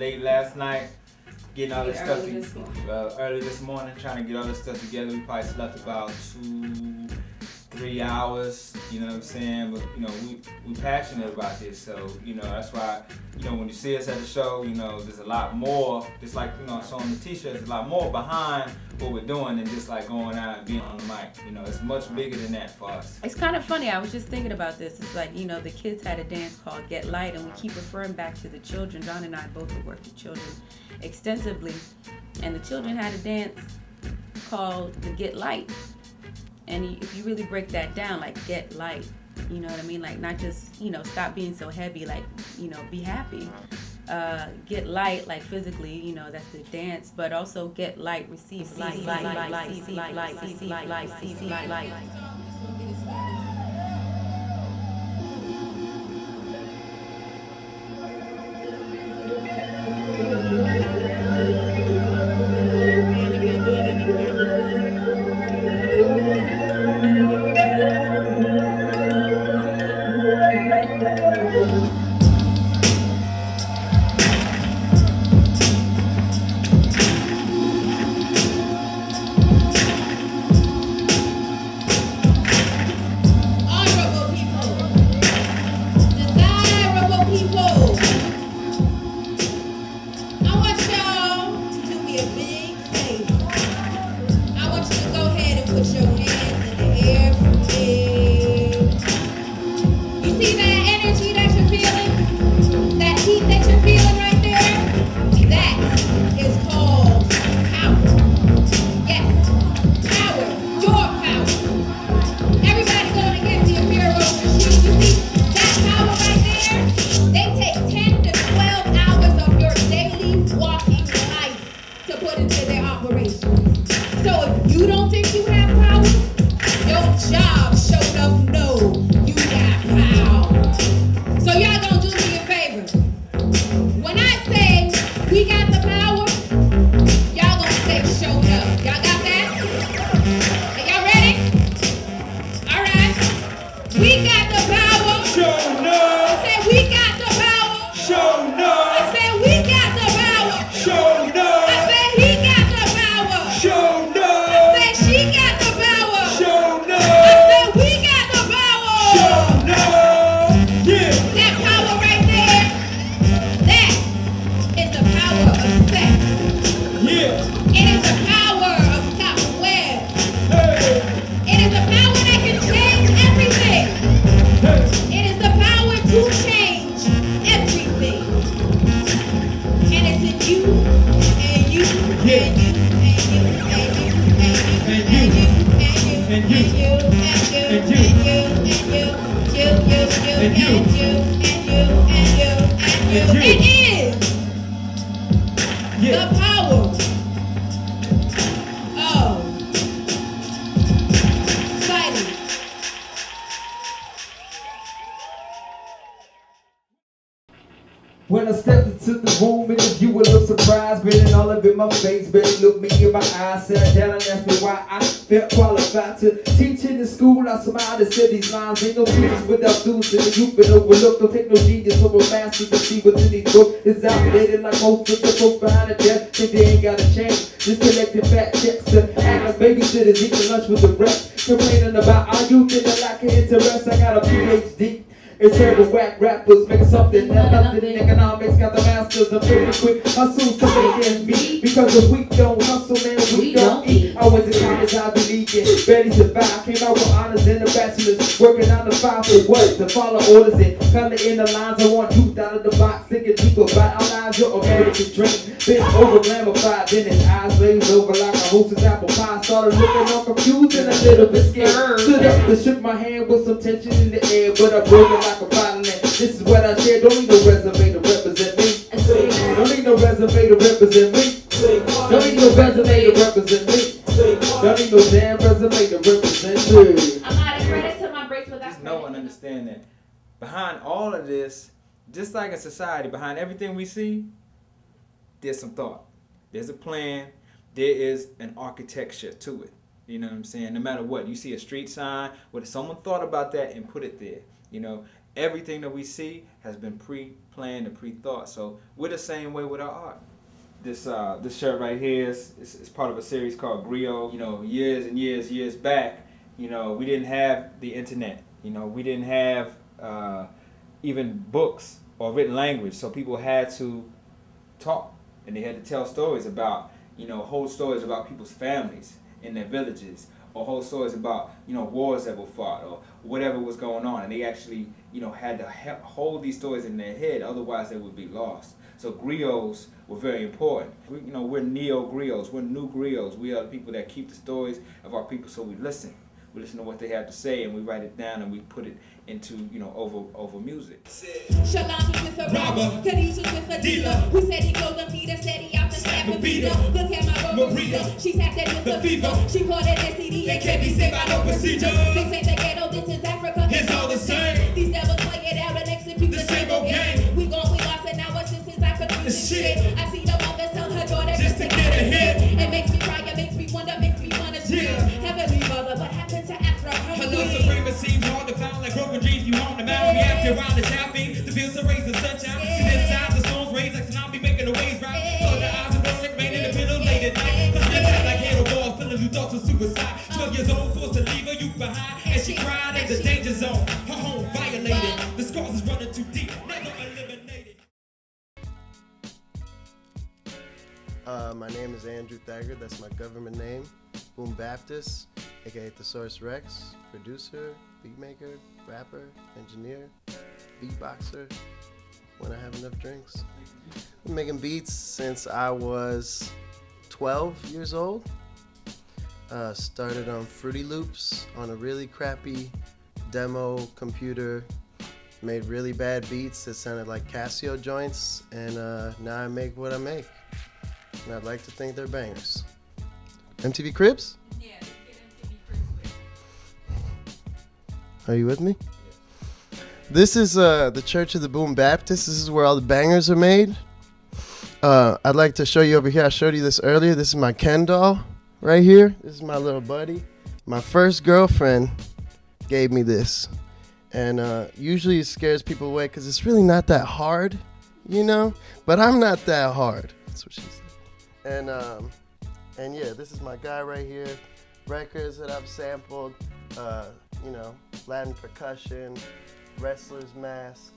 late last night, getting all this stuff Early this morning, trying to get all this stuff together. We probably slept about 2-3 hours, you know what I'm saying? But, you know, we passionate about this, so, you know, that's why, you know, when you see us at the show, you know, there's a lot more, just like, you know, I saw on the t-shirts, there's a lot more behind what we're doing than just like going out and being on the mic. You know, it's much bigger than that for us. It's kind of funny. I was just thinking about this. It's like, you know, the kids had a dance called Get Light, and we keep referring back to the children. John and I both have worked with children extensively, and the children had a dance called the Get Light. And if you really break that down, like get light, you know what I mean? Like not just, you know, stop being so heavy, like, you know, be happy. Get light, like physically, you know, that's the dance, but also get light, receive light. When I stepped into the room, and if you were a little surprised, grinning all up in my face, baby, look me in my eyes, sat down and asked me why I felt qualified to teach in the school. I smiled and said these lines, ain't no teachers without students, and you've been overlooked. Don't take no genius or a master to see what's in these books. It's outdated like most of the folks behind the desk, think they ain't gotta change. Just collecting fat checks to act like babysitters, eating lunch with the rest, complaining about our youth and the lack of interest. I got a PhD. It's terrible whack rappers making something out of nothing in economics. Got the masters of pretty quick hustles to make ends meet. Because if we don't hustle, man, we don't eat. I went to college, Ivy League, and barely survived. Came out with honors and a bachelor's, working on the 5 for what? To follow orders and color in the lines. I want youth out of the box, thinking deep about our lives. Your American dream, been over glamorified. Then his eyes glazed over like a hostess apple pie. Started looking all confused and a little bit scared. Stood up and shook my hand with some tension in the air, but I broke it like a violin. This is what I share. Don't need no resume to represent me. Don't need no resume to represent me. Don't need no resume to represent me. Don't need no damn resume to represent me. I'm not a credit to my breaks without Just know and understand that behind all of this, just like in society, behind everything we see, there's some thought. There's a plan. There is an architecture to it. You know what I'm saying? No matter what, you see a street sign, whether someone thought about that and put it there. You know, everything that we see has been pre-planned and pre-thought. So we're the same way with our art. This shirt right here is part of a series called Griot. You know, years and years back, you know, we didn't have the internet. You know, we didn't have even books or written language. So people had to talk, and they had to tell stories about, you know, whole stories about people's families in their villages, or whole stories about, you know, wars that were fought or whatever was going on. And they actually, you know, had to hold these stories in their head, otherwise they would be lost. So griots were very important. You know, we're neo-griots, we're new griots. We are the people that keep the stories of our people, so we listen. We listen to what they have to say, and we write it down, and we put it into, you know, over music. Shalom was with a robber, Khadijah with a dealer. Who said he closed the meter, said he out the snap a beater. Look at my Maria, she's acting with the fever. She caught an STD and can't be saved by no procedure. They say the ghetto, this is Africa. It's all the same. These devils play it out and execute the same old game. We lost and now our sisters are confused shit. I see the mother sell her daughter just to get ahead. It makes me cry, it makes me wonder, makes me wanna cheer. Heavenly Mother, what happened to Africa? Her love supremacy seems hard to find, like broken dreams you on the mound. We have to round the shopping, the fields are raised in sunshine. See this side, the storms raise like tsunami, making the waves right. So the eyes of the rain in the middle late at night. Cause this is like hero balls, filling new thoughts of suicide. 12 years old, forced to leave her youth behind. And she cried in the danger zone, her home violated. The scars is running too deep, never eliminated. My name is Andrew Thagard, that's my government name. Boom Baptist, aka Thesaurus Rex, producer, beatmaker, rapper, engineer, beatboxer, when I have enough drinks. I've been making beats since I was 12 years old. Started on Fruity Loops on a really crappy demo computer. Made really bad beats that sounded like Casio joints, and now I make what I make. And I'd like to think they're bangers. MTV Cribs? Yeah, let's get MTV Cribs with. Are you with me? This is the Church of the Boom Baptist. This is where all the bangers are made. I'd like to show you over here. I showed you this earlier. This is my Ken doll right here. This is my little buddy. My first girlfriend gave me this. And usually it scares people away because it's really not that hard, you know? But I'm not that hard. That's what she said. And yeah, this is my guy right here. Records that I've sampled, you know, Latin percussion, Wrestler's Mask,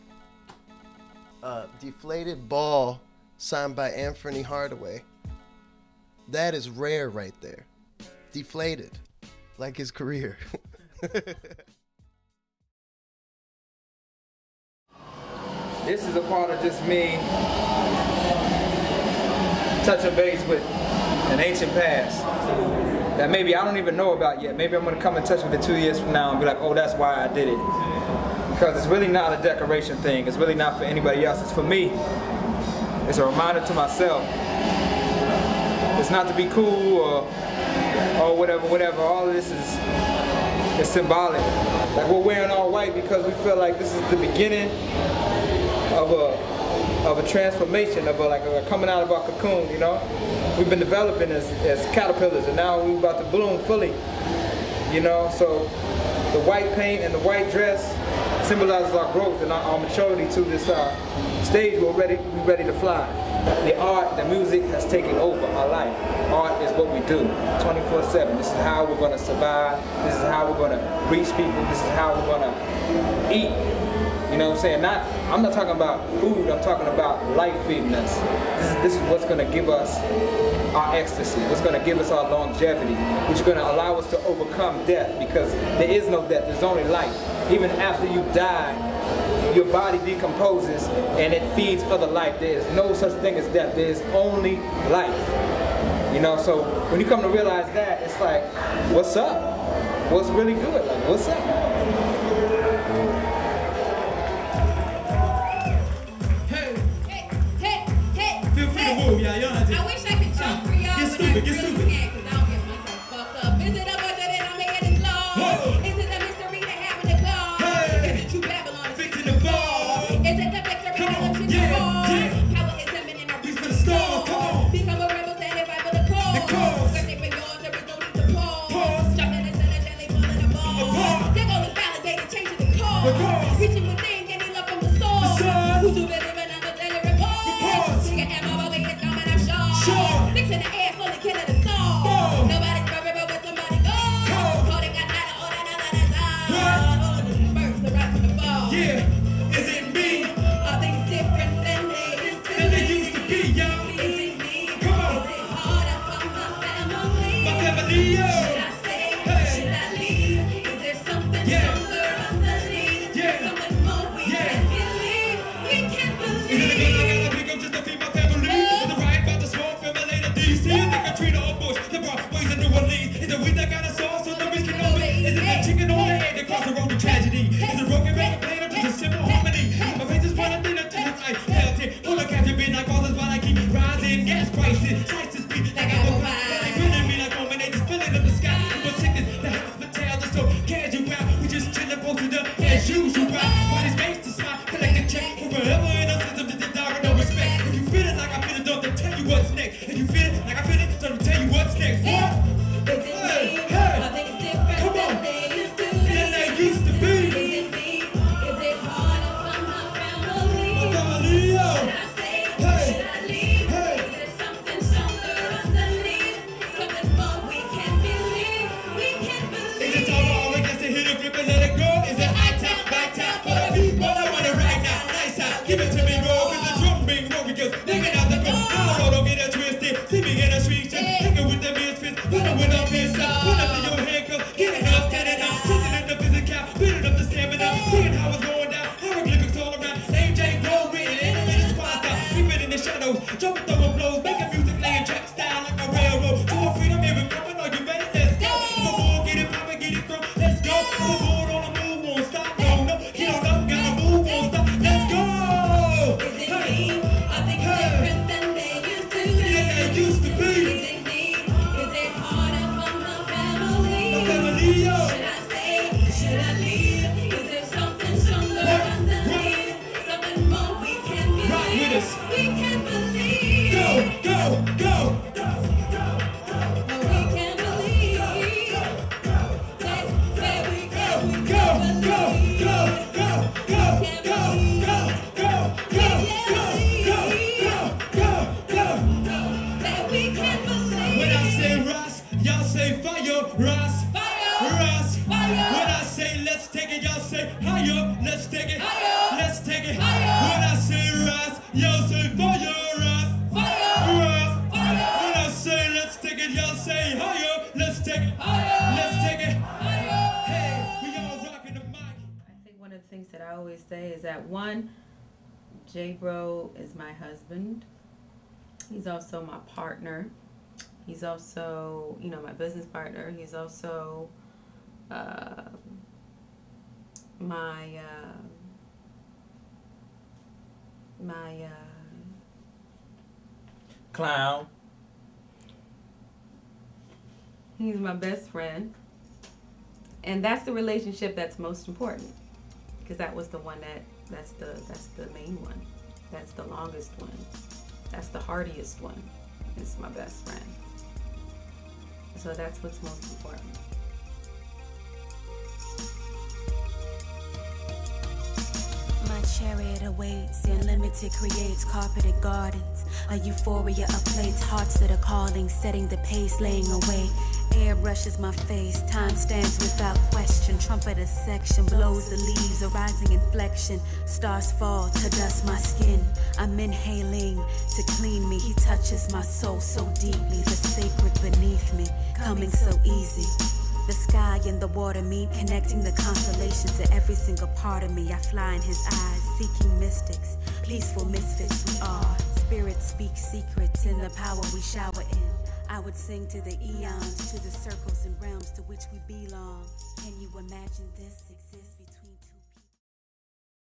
Deflated Ball, signed by Anthony Hardaway. That is rare right there. Deflated, like his career. This is a part of just me touching base with an ancient past that maybe I don't even know about yet. Maybe I'm going to come in touch with it 2 years from now and be like, oh, that's why I did it. Because it's really not a decoration thing. It's really not for anybody else. It's for me. It's a reminder to myself. It's not to be cool or whatever. All of this is symbolic. Like, we're wearing all white because we feel like this is the beginning of a transformation, of a coming out of our cocoon, you know? We've been developing as caterpillars, and now we're about to bloom fully, you know? So the white paint and the white dress symbolizes our growth and our maturity to this stage. We're ready to fly. The art, the music has taken over our life. Art is what we do, 24/7. This is how we're gonna survive. This is how we're gonna reach people. This is how we're gonna eat. You know what I'm saying? I'm not talking about food, I'm talking about life feeding us. This is what's gonna give us our ecstasy, what's gonna give us our longevity, which is gonna allow us to overcome death, because there is no death, there's only life. Even after you die, your body decomposes and it feeds other life. There is no such thing as death, there is only life. You know, so when you come to realize that, it's like, what's up? What's really good? Like, what's up? I wish I could jump for y'all, but I really can't, because I don't get myself fucked up. Is it a budget and I'm making it slow? Is it a mystery to having a glow? Is it true Babylon fixing the ball? Is it the victory that looks in the wall? Power is eminent, I reach for the stars. Become a rebel, stand by for the cause. Searching for yours, there is no need to pause. Jumping instead of jelly, falling apart. Your goal is validated, changing the cause. Reaching within, in the ass, only killing the soul. Nobody's worried about where somebody goes. Holding got tighter, all that all. First, the right to the ball. Yeah, is it me? Are things different than they used to be? Y'all. Is it me? Come on. Is it harder for my family? My family, yo. Should I stay? Should I leave? Is there something stronger underneath? Something more we can't believe? We can't Is it a believe. gun I gotta pick up just to feed my family? Is it right about the smoke from LA to DC? Is it Katrina or Bush? The Broadways in New Orleans? Is it weed that got a sauce so the rich can know it? Is it the chicken on the egg that crossed the road to tragedy? Is it broken record playing or just a simple harmony? My face is running thin until it's ice melted. All the captain been like causes while I keep rising gas prices. Slices speed like I'm a pie. Like grilling me like woman, they just filling up the sky. No sickness, the hospitality so casual. We just chilling posted up as usual. Why these gangsters smile, collect a check for forever in a system that they die with no respect. If you feel it like I feel it, don't they tell you what's next. If you feel it like I feel it, don't they tell you what's next. What? Is it me? I think it's different than they used to be. Than they used to be. Is it me? Is it harder for my family? Family, yo. Should I stay? Should I leave? Is there something stronger underneath? Something more we can't believe? We can't Is it believe. time for all against to hit it, flip it, let it go? Is it high time, back time for the people? I want it right now, nice out. Give it to me, bro, cause the drum being roll because living out the go. No, don't get it twisted. See me in the streets, just hanging with the misfits. Put it with a fist up, put up to your handcuffs. Get it up, stand it up, sitting in the physical, building up the stamina. Seeing how it's going down, hieroglyphics all around. Name J. Glow, written in the squad style. Sleeping in the shadows, jumping throwing blows, making music, laying track style like a railroad. To a freedom, here we coming, are you ready? Let's go. Before get it poppin', get it through, let's go. Before on the move, won't stop, no, get on up, gotta move, won't stop, let's go. Is it me? I think it's different than they used to be. Yeah, they used to be. Is it me? Is it harder for my family? My family, yo. Should I stay? Should I leave? Is there something stronger underneath? Something more we can't believe? Rock with us. We can't believe. Go, go, go. No, we can't believe. That's where we go. We Go, can't go, believe. go, go, go, go, go, go, go, go, go, go. That we can't believe. When I say Ross, y'all say fire, Ross, Fire. Ross. Fire. When I say let's take it, y'all say higher, let's take it, Higher. let's take it. Higher. When I say Ross, y'all say fire, Ross, Fire. Ross. Fire. When I say let's take it, y'all say higher, let's take it, Higher. let's take it. Higher. Hey, we all rocking the mic. I think one of the things that I always say is that one, J-Bro is my husband. He's also my partner. He's also, my business partner. He's also my Clown. he's my best friend. And that's the relationship that's most important, because that was the one that's the main one. That's the longest one. That's the hardiest one. It's my best friend. So that's what's most important. My chariot awaits, the unlimited creates carpeted gardens. A euphoria of plates, hearts that are calling, setting the pace, laying away. Air brushes my face, time stands without question. Trumpet a section, blows the leaves, a rising inflection. Stars fall to dust my skin. I'm inhaling to clean me. He touches my soul so deeply, the sacred beneath me, coming so easy. The sky and the water meet, connecting the constellations to every single part of me. I fly in his eyes, seeking mystics, peaceful misfits we are. Spirits speak secrets in the power we shower in. I would sing to the eons, to the circles and realms to which we belong. Can you imagine this exists?